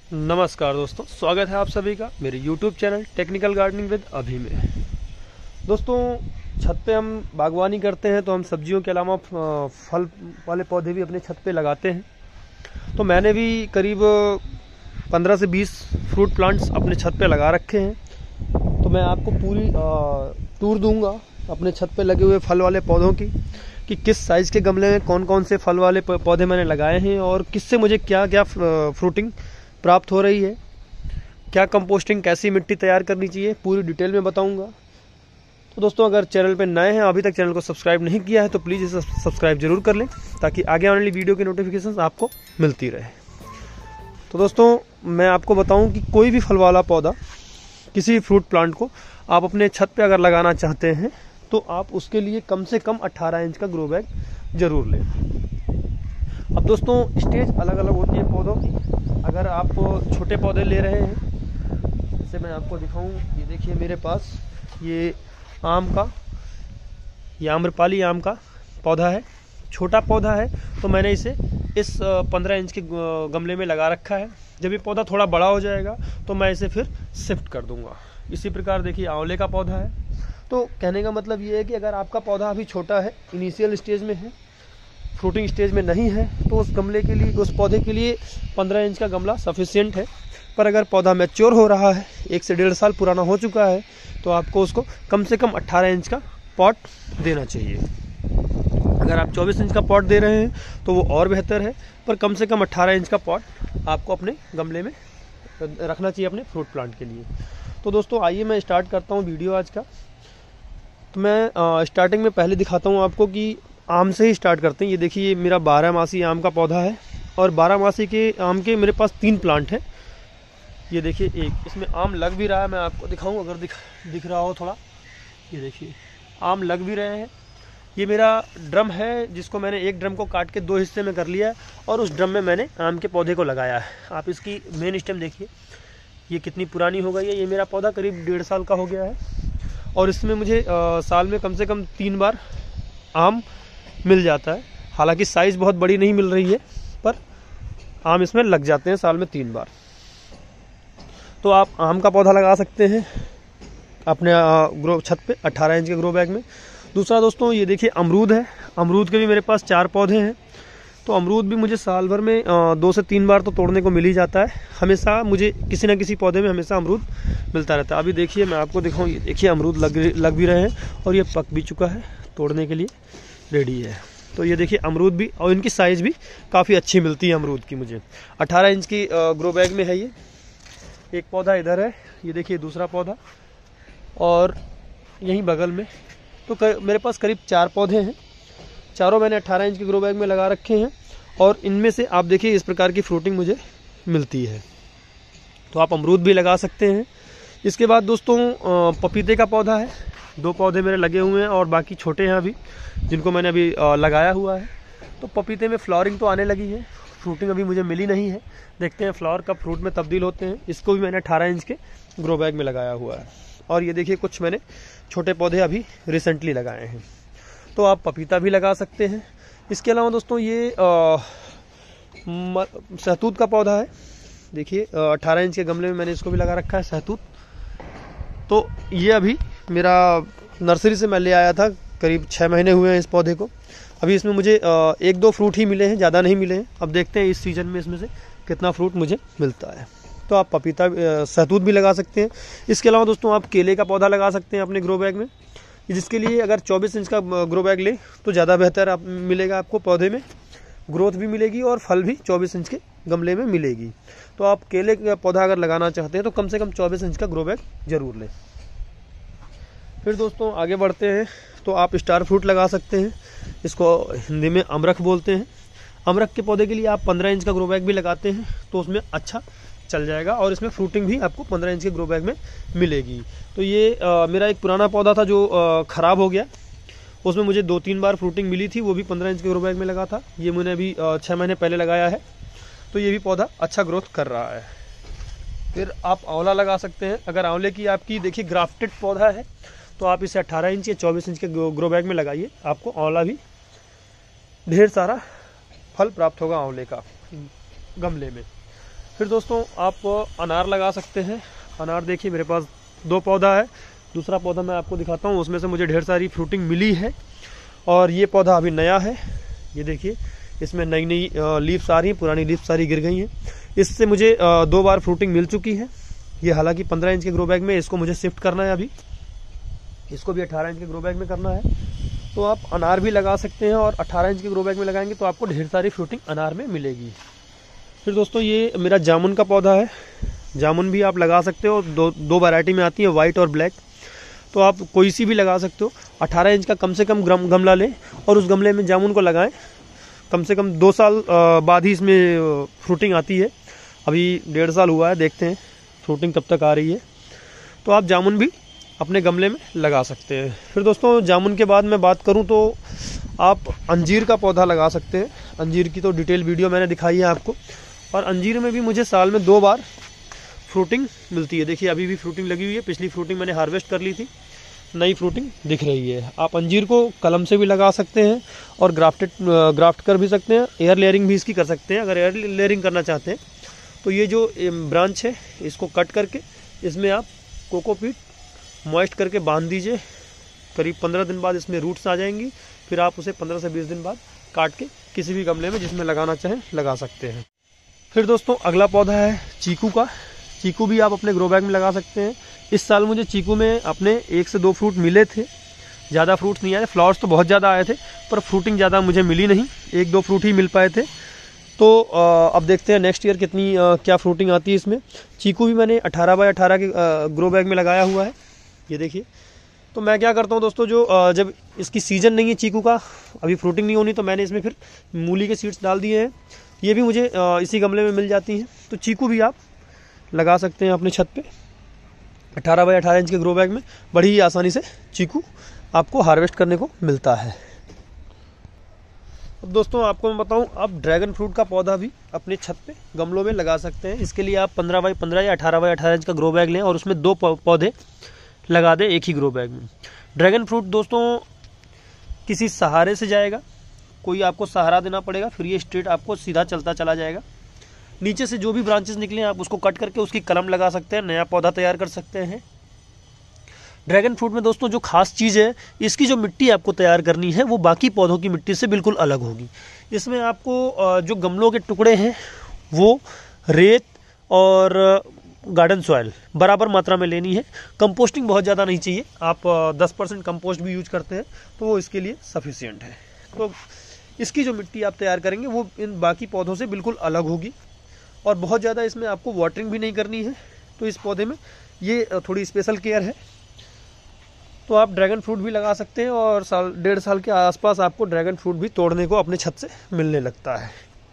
नमस्कार दोस्तों, स्वागत है आप सभी का मेरे YouTube channel technical gardening with Abhi में। दोस्तों, छत पे हम बागवानी करते हैं तो हम सब्जियों के अलावा फल वाले पौधे भी अपने छत पे लगाते हैं। तो मैंने भी करीब 15 से 20 फ्रूट प्लांट्स अपने छत पे लगा रखे हैं। तो मैं आपको पूरी टूर दूंगा अपने छत पे लगे हुए फल वाले पौधों की, कि किस साइज़ के गमले में कौन कौन से फल वाले पौधे मैंने लगाए हैं और किससे मुझे क्या क्या फ्रूटिंग प्राप्त हो रही है, क्या कंपोस्टिंग, कैसी मिट्टी तैयार करनी चाहिए, पूरी डिटेल में बताऊंगा। तो दोस्तों, अगर चैनल पे नए हैं, अभी तक चैनल को सब्सक्राइब नहीं किया है तो प्लीज़ इसे सब्सक्राइब जरूर कर लें, ताकि आगे आने वाली वीडियो की नोटिफिकेशन आपको मिलती रहे। तो दोस्तों, मैं आपको बताऊं कि कोई भी फल वाला पौधा, किसी भी फ्रूट प्लांट को आप अपने छत पे अगर लगाना चाहते हैं तो आप उसके लिए कम से कम 18 इंच का ग्रो बैग जरूर लें। अब दोस्तों, स्टेज अलग अलग होती है पौधों की। अगर आप छोटे पौधे ले रहे हैं, जैसे मैं आपको दिखाऊं, ये देखिए मेरे पास ये आम का, ये आम्रपाली आम का पौधा है। छोटा पौधा है तो मैंने इसे इस 15 इंच के गमले में लगा रखा है। जब ये पौधा थोड़ा बड़ा हो जाएगा तो मैं इसे फिर शिफ्ट कर दूंगा। इसी प्रकार देखिए आंवले का पौधा है। तो कहने का मतलब ये है कि अगर आपका पौधा अभी छोटा है, इनिशियल स्टेज में है, फ्रूटिंग स्टेज में नहीं है, तो उस गमले के लिए, उस पौधे के लिए 15 इंच का गमला सफिशिएंट है। पर अगर पौधा मैच्योर हो रहा है, 1 से 1.5 साल पुराना हो चुका है, तो आपको उसको कम से कम 18 इंच का पॉट देना चाहिए। अगर आप 24 इंच का पॉट दे रहे हैं तो वो और बेहतर है, पर कम से कम 18 इंच का पॉट आपको अपने गमले में रखना चाहिए अपने फ्रूट प्लांट के लिए। तो दोस्तों, आइए मैं स्टार्ट करता हूँ वीडियो आज का। तो मैं स्टार्टिंग में पहले दिखाता हूँ आपको कि आम से ही स्टार्ट करते हैं। ये देखिए, ये मेरा 12 आम का पौधा है और 12 के आम के मेरे पास 3 प्लांट हैं। ये देखिए, एक इसमें आम लग भी रहा है, मैं आपको दिखाऊं अगर दिख रहा हो थोड़ा। ये देखिए, आम लग भी रहे हैं। ये मेरा ड्रम है, जिसको मैंने एक ड्रम को काट के 2 हिस्से में कर लिया है और उस ड्रम में मैंने आम के पौधे को लगाया है। आप इसकी मेन स्टेम देखिए, ये कितनी पुरानी हो गई है। ये मेरा पौधा करीब 1.5 साल का हो गया है और इसमें मुझे साल में कम से कम 3 बार आम मिल जाता है। हालांकि साइज़ बहुत बड़ी नहीं मिल रही है, पर आम इसमें लग जाते हैं साल में 3 बार। तो आप आम का पौधा लगा सकते हैं अपने ग्रो छत पे 18 इंच के ग्रो बैग में। दूसरा दोस्तों, ये देखिए अमरूद है। अमरूद के भी मेरे पास 4 पौधे हैं। तो अमरूद भी मुझे साल भर में 2 से 3 बार तो तोड़ने को मिल ही जाता है। हमेशा मुझे किसी न किसी पौधे में हमेशा अमरूद मिलता रहता है। अभी देखिए, मैं आपको दिखाऊँ, ये देखिए अमरूद लग भी रहे हैं और ये पक भी चुका है, तोड़ने के लिए रेडी है। तो ये देखिए अमरूद भी, और इनकी साइज़ भी काफ़ी अच्छी मिलती है अमरूद की मुझे। 18 इंच की ग्रो बैग में है ये। एक पौधा इधर है, ये देखिए दूसरा पौधा, और यहीं बगल में। तो मेरे पास करीब 4 पौधे हैं। चारों मैंने 18 इंच के ग्रो बैग में लगा रखे हैं और इनमें से आप देखिए इस प्रकार की फ्रूटिंग मुझे मिलती है। तो आप अमरूद भी लगा सकते हैं। इसके बाद दोस्तों, पपीते का पौधा है। 2 पौधे मेरे लगे हुए हैं और बाकी छोटे हैं अभी, जिनको मैंने अभी लगाया हुआ है। तो पपीते में फ्लावरिंग तो आने लगी है, फ्रूटिंग अभी मुझे मिली नहीं है। देखते हैं फ्लावर कब फ्रूट में तब्दील होते हैं। इसको भी मैंने 18 इंच के ग्रो बैग में लगाया हुआ है। और ये देखिए, कुछ मैंने छोटे पौधे अभी रिसेंटली लगाए हैं। तो आप पपीता भी लगा सकते हैं। इसके अलावा दोस्तों, ये सहतूत का पौधा है। देखिए 18 इंच के गमले में मैंने इसको भी लगा रखा है, सहतूत। तो ये अभी मेरा नर्सरी से मैं ले आया था, करीब 6 महीने हुए हैं इस पौधे को। अभी इसमें मुझे 1-2 फ्रूट ही मिले हैं, ज़्यादा नहीं मिले हैं। अब देखते हैं इस सीज़न में इसमें से कितना फ्रूट मुझे मिलता है। तो आप पपीता, सहतूत भी लगा सकते हैं। इसके अलावा दोस्तों, आप केले का पौधा लगा सकते हैं अपने ग्रो बैग में, जिसके लिए अगर 24 इंच का ग्रो बैग ले तो ज़्यादा बेहतर मिलेगा आपको। पौधे में ग्रोथ भी मिलेगी और फल भी 24 इंच के गमले में मिलेगी। तो आप केले का पौधा अगर लगाना चाहते हैं तो कम से कम 24 इंच का ग्रो बैग जरूर लें। फिर दोस्तों, आगे बढ़ते हैं। तो आप स्टार फ्रूट लगा सकते हैं, इसको हिंदी में अमरख बोलते हैं। अमरख के पौधे के लिए आप 15 इंच का ग्रो बैग भी लगाते हैं तो उसमें अच्छा चल जाएगा और इसमें फ्रूटिंग भी आपको 15 इंच के ग्रो बैग में मिलेगी। तो ये मेरा एक पुराना पौधा था जो ख़राब हो गया, उसमें मुझे 2-3 बार फ्रूटिंग मिली थी, वो भी 15 इंच के ग्रो बैग में लगा था। ये मैंने अभी 6 महीने पहले लगाया है। तो ये भी पौधा अच्छा ग्रोथ कर रहा है। फिर आप आंवला लगा सकते हैं। अगर आंवले की आपकी देखिए ग्राफ्टेड पौधा है तो आप इसे 18 इंच या 24 इंच के ग्रो बैग में लगाइए, आपको आंवला भी ढेर सारा फल प्राप्त होगा आंवले का गमले में। फिर दोस्तों आप अनार लगा सकते हैं। अनार देखिए मेरे पास 2 पौधा है, दूसरा पौधा मैं आपको दिखाता हूँ, उसमें से मुझे ढेर सारी फ्रूटिंग मिली है। और ये पौधा अभी नया है, ये देखिए इसमें नई नई लीव्स आ रही हैं, पुरानी लीव्स सारी गिर गई हैं। इससे मुझे 2 बार फ्रूटिंग मिल चुकी है। ये हालांकि 15 इंच के ग्रो बैग में, इसको मुझे शिफ्ट करना है अभी, इसको भी 18 इंच के ग्रो बैग में करना है। तो आप अनार भी लगा सकते हैं और 18 इंच के ग्रो बैग में लगाएंगे तो आपको ढेर सारी फ्रूटिंग अनार में मिलेगी। फिर दोस्तों ये मेरा जामुन का पौधा है, जामुन भी आप लगा सकते हो, दो वैरायटी में आती है, वाइट और ब्लैक। तो आप कोई सी भी लगा सकते हो। 18 इंच का कम से कम गमला लें और उस गमले में जामुन को लगाएं। कम से कम 2 साल बाद ही इसमें फ्रूटिंग आती है। अभी 1.5 साल हुआ है, देखते हैं फ्रूटिंग कब तक आ रही है। तो आप जामुन भी अपने गमले में लगा सकते हैं। फिर दोस्तों जामुन के बाद मैं बात करूं तो आप अंजीर का पौधा लगा सकते हैं। अंजीर की तो डिटेल वीडियो मैंने दिखाई है आपको। और अंजीर में भी मुझे साल में 2 बार फ्रूटिंग मिलती है। देखिए अभी भी फ्रूटिंग लगी हुई है, पिछली फ्रूटिंग मैंने हार्वेस्ट कर ली थी, नई फ्रूटिंग दिख रही है। आप अंजीर को कलम से भी लगा सकते हैं और ग्राफ्ट कर भी सकते हैं। एयर लेयरिंग भी इसकी कर सकते हैं। अगर एयर लेयरिंग करना चाहते हैं तो ये जो ब्रांच है इसको कट करके इसमें आप कोकोपीट मॉइस्ट करके बांध दीजिए। करीब 15 दिन बाद इसमें रूट्स आ जाएंगी। फिर आप उसे 15 से 20 दिन बाद काट के किसी भी गमले में जिसमें लगाना चाहें लगा सकते हैं। फिर दोस्तों अगला पौधा है चीकू का। चीकू भी आप अपने ग्रो बैग में लगा सकते हैं। इस साल मुझे चीकू में अपने 1 से 2 फ्रूट मिले थे, ज़्यादा फ्रूट्स नहीं आए। फ्लावर्स तो बहुत ज़्यादा आए थे पर फ्रूटिंग ज़्यादा मुझे मिली नहीं, 1-2 फ्रूट ही मिल पाए थे। तो अब देखते हैं नेक्स्ट ईयर कितनी क्या फ्रूटिंग आती है इसमें। चीकू भी मैंने 18 बाय 18 के ग्रो बैग में लगाया हुआ है, ये देखिए। तो मैं क्या करता हूँ दोस्तों, जो जब इसकी सीज़न नहीं है चीकू का, अभी फ्रूटिंग नहीं होनी, तो मैंने इसमें फिर मूली के सीड्स डाल दिए हैं। ये भी मुझे इसी गमले में मिल जाती हैं। तो चीकू भी आप लगा सकते हैं अपने छत पे 18 बाय 18 इंच के ग्रो बैग में। बड़ी ही आसानी से चीकू आपको हार्वेस्ट करने को मिलता है। अब दोस्तों आपको मैं बताऊं, आप ड्रैगन फ्रूट का पौधा भी अपने छत पे गमलों में लगा सकते हैं। इसके लिए आप 15 बाय 15 या 18 बाय 18 इंच का ग्रो बैग लें और उसमें 2 पौधे लगा दें एक ही ग्रो बैग में। ड्रैगन फ्रूट दोस्तों किसी सहारे से जाएगा, कोई आपको सहारा देना पड़ेगा, फिर ये स्ट्रेट आपको सीधा चलता चला जाएगा। नीचे से जो भी ब्रांचेस निकले आप उसको कट करके उसकी कलम लगा सकते हैं, नया पौधा तैयार कर सकते हैं। ड्रैगन फ्रूट में दोस्तों जो खास चीज़ है, इसकी जो मिट्टी आपको तैयार करनी है वो बाकी पौधों की मिट्टी से बिल्कुल अलग होगी। इसमें आपको जो गमलों के टुकड़े हैं वो रेत और गार्डन सॉइल बराबर मात्रा में लेनी है। कंपोस्टिंग बहुत ज़्यादा नहीं चाहिए, आप 10% कंपोस्ट भी यूज करते हैं तो वो इसके लिए सफिशिएंट है। तो इसकी जो मिट्टी आप तैयार करेंगे वो इन बाकी पौधों से बिल्कुल अलग होगी। और बहुत ज़्यादा इसमें आपको वाटरिंग भी नहीं करनी है। तो इस पौधे में ये थोड़ी स्पेशल केयर है। तो आप ड्रैगन फ्रूट भी लगा सकते हैं और 1.5 साल के आसपास आपको ड्रैगन फ्रूट भी तोड़ने को अपने छत से मिलने लगता है।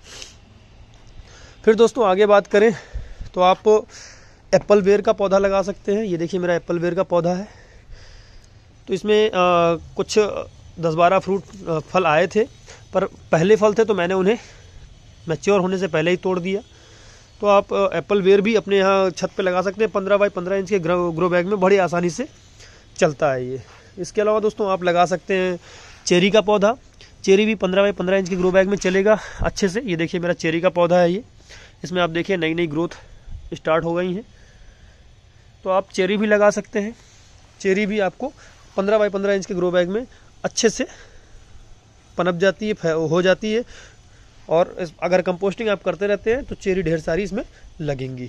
फिर दोस्तों आगे बात करें तो आप एप्पल बेर का पौधा लगा सकते हैं। ये देखिए मेरा एप्पल बेर का पौधा है। तो इसमें कुछ 10-12 फ्रूट फल आए थे, पर पहले फल थे तो मैंने उन्हें मैच्योर होने से पहले ही तोड़ दिया। तो आप एप्पल बेर भी अपने यहाँ छत पे लगा सकते हैं। 15 बाय 15 इंच के ग्रो बैग में बड़ी आसानी से चलता है ये। इसके अलावा दोस्तों आप लगा सकते हैं चेरी का पौधा। चेरी भी 15 बाय 15 इंच के ग्रो बैग में चलेगा अच्छे से। ये देखिए मेरा चेरी का पौधा है ये। इसमें आप देखिए नई नई ग्रोथ स्टार्ट हो गई हैं। तो आप चेरी भी लगा सकते हैं। चेरी भी आपको 15 बाय 15 इंच के ग्रो बैग में अच्छे से पनप जाती है, हो जाती है। और अगर कंपोस्टिंग आप करते रहते हैं तो चेरी ढेर सारी इसमें लगेंगी।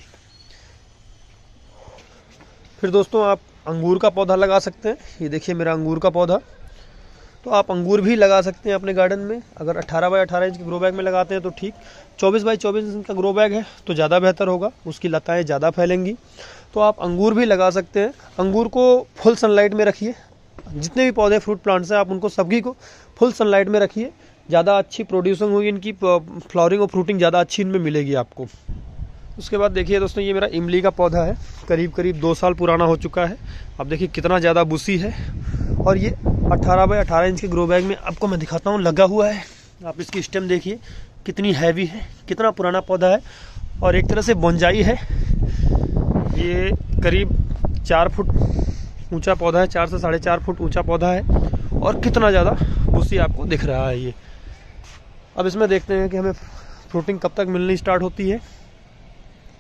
फिर दोस्तों आप अंगूर का पौधा लगा सकते हैं। ये देखिए मेरा अंगूर का पौधा। तो आप अंगूर भी लगा सकते हैं अपने गार्डन में। अगर 18 बाय 18 इंच के ग्रो बैग में लगाते हैं तो ठीक, 24 बाय 24 इंच का ग्रो बैग है तो ज़्यादा बेहतर होगा, उसकी लताएँ ज़्यादा फैलेंगी। तो आप अंगूर भी लगा सकते हैं। अंगूर को फुल सनलाइट में रखिए। जितने भी पौधे फ्रूट प्लांट्स हैं आप उनको सभी को फुल सनलाइट में रखिए, ज़्यादा अच्छी प्रोड्यूसिंग होगी इनकी, फ्लावरिंग और फ्रूटिंग ज़्यादा अच्छी इनमें मिलेगी आपको। उसके बाद देखिए दोस्तों ये मेरा इमली का पौधा है, करीब करीब 2 साल पुराना हो चुका है। अब देखिए कितना ज़्यादा बुसी है और ये 18 बाय 18 इंच के ग्रो बैग में आपको मैं दिखाता हूँ लगा हुआ है। आप इसकी स्टेम देखिए कितनी हैवी है, कितना पुराना पौधा है और एक तरह से बोंजाई है। ये करीब 4 फुट ऊंचा पौधा है, 4 से 4.5 फुट ऊंचा पौधा है और कितना ज़्यादा बुसी आपको दिख रहा है ये। अब इसमें देखते हैं कि हमें फ्रूटिंग कब तक मिलनी स्टार्ट होती है।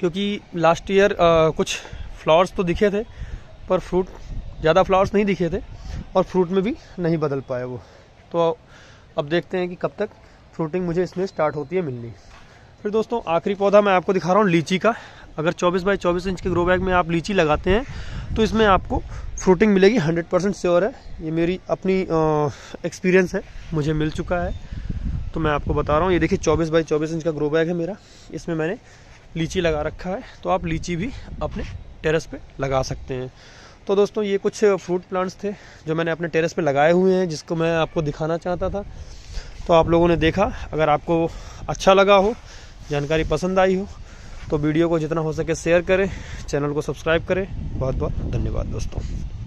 क्योंकि लास्ट ईयर कुछ फ्लावर्स तो दिखे थे पर फ्रूट ज़्यादा फ्लावर्स नहीं दिखे थे और फ्रूट में भी नहीं बदल पाए वो। तो अब देखते हैं कि कब तक फ्रूटिंग मुझे इसमें स्टार्ट होती है मिलनी। फिर दोस्तों आखिरी पौधा मैं आपको दिखा रहा हूँ लीची का। अगर 24 बाई 24 इंच के ग्रो बैग में आप लीची लगाते हैं तो इसमें आपको फ्रूटिंग मिलेगी, 100% श्योर है। ये मेरी अपनी एक्सपीरियंस है, मुझे मिल चुका है तो मैं आपको बता रहा हूँ। ये देखिए 24 बाई 24 इंच का ग्रो बैग है मेरा, इसमें मैंने लीची लगा रखा है। तो आप लीची भी अपने टेरेस पे लगा सकते हैं। तो दोस्तों ये कुछ फ्रूट प्लांट्स थे जो मैंने अपने टेरेस पे लगाए हुए हैं, जिसको मैं आपको दिखाना चाहता था। तो आप लोगों ने देखा, अगर आपको अच्छा लगा हो, जानकारी पसंद आई हो तो वीडियो को जितना हो सके शेयर करें, चैनल को सब्सक्राइब करें। बहुत बहुत धन्यवाद दोस्तों।